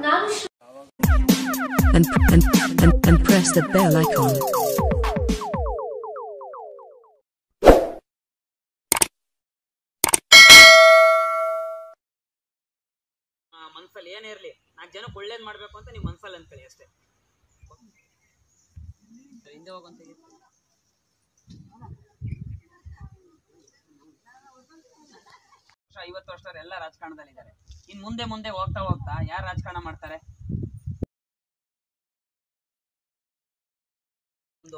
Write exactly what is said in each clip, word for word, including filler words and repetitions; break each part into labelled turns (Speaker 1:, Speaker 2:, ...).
Speaker 1: and, and, and, and press the bell icon.
Speaker 2: ಮನಸ್ಸಲ್ಲಿ ಏನೇ ಇರಲಿ ನಾಲ್ಕು ಜನಕ್ಕೆ ಒಳ್ಳೇದು ಮಾಡಬೇಕು ಅಂತ ನೀವು ಮನಸ್ಸಲ್ಲಿ ಅನ್ಕೊಳ್ಳಿ ಅಷ್ಟೇ. ಹಿಂದೆ ಹೋಗಂತ ಐವತ್ತು ವರ್ಷದವ್ರು ಎಲ್ಲ ರಾಜಕಾರಣದಲ್ಲಿದ್ದಾರೆ. ಇನ್ ಮುಂದೆ ಮುಂದೆ ಹೋಗ್ತಾ ಹೋಗ್ತಾ ಯಾರು ರಾಜಕಾರಣ ಮಾಡ್ತಾರೆ? ಒಂದು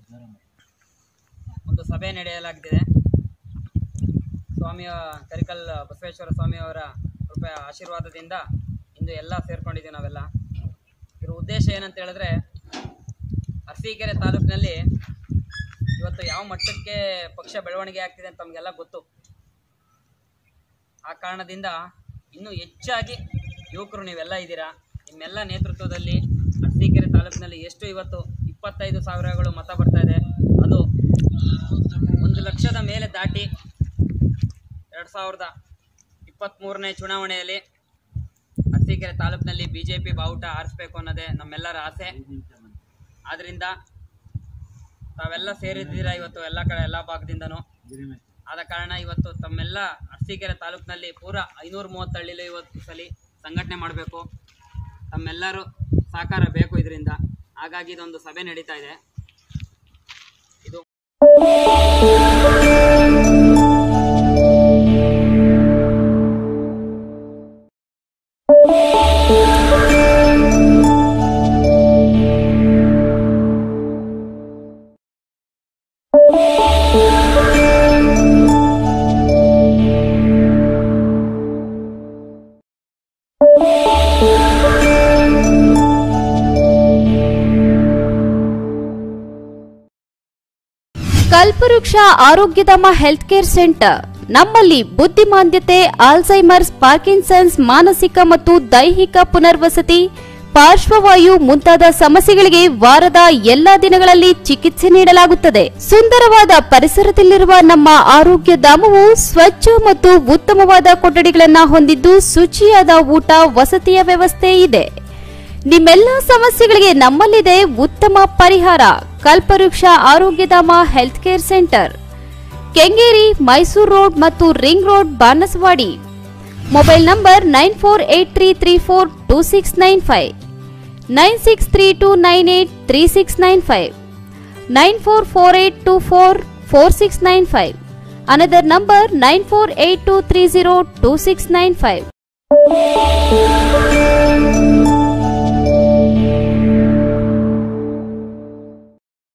Speaker 2: ಒಂದು ಸಭೆ ನಡೆಯಲಾಗಿದೆ. ಸ್ವಾಮಿಯ ಕರಿಕಲ್ ಬಸವೇಶ್ವರ ಸ್ವಾಮಿಯವರ ಕೃಪೆಯ ಆಶೀರ್ವಾದದಿಂದ ಇಂದು ಎಲ್ಲ ಸೇರ್ಕೊಂಡಿದ್ದೀವಿ ನಾವೆಲ್ಲ. ಇದರ ಉದ್ದೇಶ ಏನಂತ ಹೇಳಿದ್ರೆ, ಅರಸೀಕೆರೆ ತಾಲೂಕಿನಲ್ಲಿ ಇವತ್ತು ಯಾವ ಮಟ್ಟಕ್ಕೆ ಪಕ್ಷ ಬೆಳವಣಿಗೆ ಆಗ್ತಿದೆ ಅಂತ ತಮಗೆಲ್ಲ ಗೊತ್ತು. ಆ ಕಾರಣದಿಂದ ಇನ್ನೂ ಹೆಚ್ಚಾಗಿ ಯುವಕರು ನೀವೆಲ್ಲ ಇದ್ದೀರಾ. ನಿಮ್ಮೆಲ್ಲ ನೇತೃತ್ವದಲ್ಲಿ ಅರಸೀಕೆರೆ ತಾಲೂಕಿನಲ್ಲಿ ಎಷ್ಟು ಇವತ್ತು ಇಪ್ಪತ್ತೈದು ಸಾವಿರಗಳು ಮತ ಬರ್ತಾ ಇದೆ. ಅದು ಒಂದು ಲಕ್ಷದ ಮೇಲೆ ದಾಟಿ ಎರಡು ಸಾವಿರದ ಇಪ್ಪತ್ತ್ಮೂರನೇ ಚುನಾವಣೆಯಲ್ಲಿ ಅರಸೀಕೆರೆ ತಾಲೂಕಿನಲ್ಲಿ ಬಿ ಜೆ ಪಿ ಬಾವುಟ ಆರಿಸಬೇಕು ಅನ್ನೋದೇ ನಮ್ಮೆಲ್ಲರ ಆಸೆ. ಆದ್ದರಿಂದ ತಾವೆಲ್ಲ ಸೇರಿದ್ದೀರಾ ಇವತ್ತು ಎಲ್ಲ ಕಡೆ ಎಲ್ಲ ಭಾಗದಿಂದನೂ. ಆದ ಕಾರಣ ಇವತ್ತು ತಮ್ಮೆಲ್ಲ ಅರಸೀಕೆರೆ ತಾಲೂಕಿನಲ್ಲಿ ಪೂರ ಐನೂರ ಮೂವತ್ತು ಹಳ್ಳಿಲಿ ಇವತ್ತು ಸಲ ಸಂಘಟನೆ ಮಾಡಬೇಕು. ತಮ್ಮೆಲ್ಲರೂ ಸಹಕಾರ ಬೇಕು ಇದರಿಂದ. ಹಾಗಾಗಿ ಇದೊಂದು ಸಭೆ ನಡೀತಾ ಇದೆ. ಇದು
Speaker 3: ಕಲ್ಪವೃಕ್ಷ ಆರೋಗ್ಯಧಾಮ ಹೆಲ್ತ್ ಕೇರ್ ಸೆಂಟರ್. ನಮ್ಮಲ್ಲಿ ಬುದ್ಧಿಮಾಂದ್ಯತೆ, ಆಲ್ಝೈಮರ್ಸ್, ಪಾರ್ಕಿನ್ಸನ್ಸ್, ಮಾನಸಿಕ ಮತ್ತು ದೈಹಿಕ ಪುನರ್ವಸತಿ, ಪಾರ್ಶ್ವವಾಯು ಮುಂತಾದ ಸಮಸ್ಯೆಗಳಿಗೆ ವಾರದ ಎಲ್ಲಾ ದಿನಗಳಲ್ಲಿ ಚಿಕಿತ್ಸೆ ನೀಡಲಾಗುತ್ತದೆ. ಸುಂದರವಾದ ಪರಿಸರದಲ್ಲಿರುವ ನಮ್ಮ ಆರೋಗ್ಯ ಧಾಮವು ಸ್ವಚ್ಛ ಮತ್ತು ಉತ್ತಮವಾದ ಕೊಠಡಿಗಳನ್ನು ಹೊಂದಿದ್ದು ಶುಚಿಯಾದ ಊಟ ವಸತಿಯ ವ್ಯವಸ್ಥೆ ಇದೆ. ನಿಮ್ಮೆಲ್ಲ ಸಮಸ್ಯೆಗಳಿಗೆ ನಮ್ಮಲ್ಲಿದೆ ಉತ್ತಮ ಪರಿಹಾರ. Kalpavriksha Arogyadhama health care center, Kengeri, Mysuru road ಮತ್ತು ring road, Banasawadi. Mobile number nine four eight three three four two six nine five, nine six three two nine eight three six nine five, nine four four eight two four four six nine five. Another number nine four eight two three zero two six nine five.